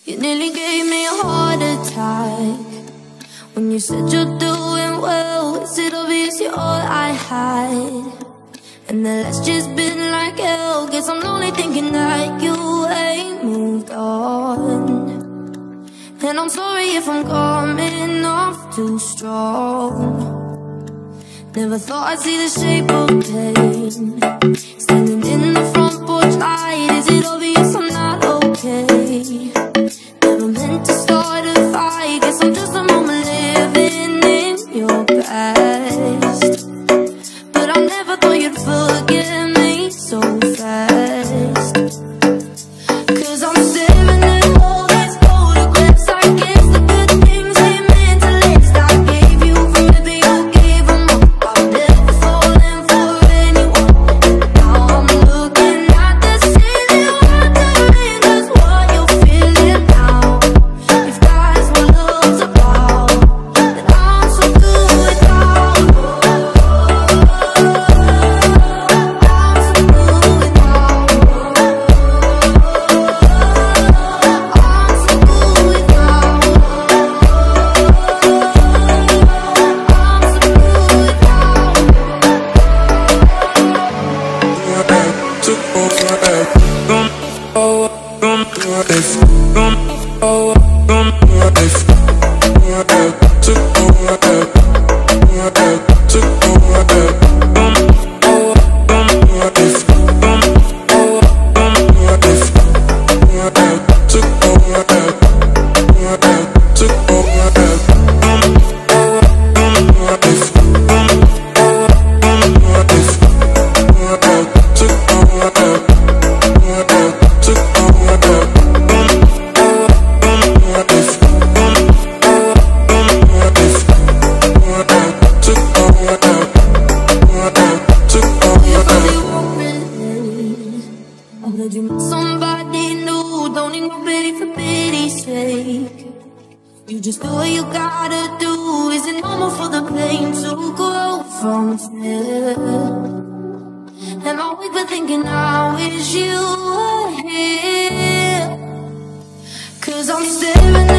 You nearly gave me a heart attack when you said you're doing well. Is it obvious you're all I had? And the last just been like hell. Guess I'm only thinking that you ain't moved on. And I'm sorry if I'm coming off too strong. Never thought I'd see the shape of pain standing in the front porch light. Is it obvious I'm not okay? Never meant to start a fight. Guess I'm just a moment living in your past. But I never thought you'd forgive me so fast. 'Cause I'm staring at all these photographs. I guess the good things ain't meant to last. I gave you from the day you gave them up. I've never fallen for anyone. Now I'm looking at the ceiling, wondering just what you're feeling now. If that's what love's about, then I'm so good without. I'm so good somebody new, don't need nobody for pity's sake. You just do what you gotta do. Is it normal for the pain to grow from fear? And I'm weak for thinking I wish you were here. 'Cause I'm staring at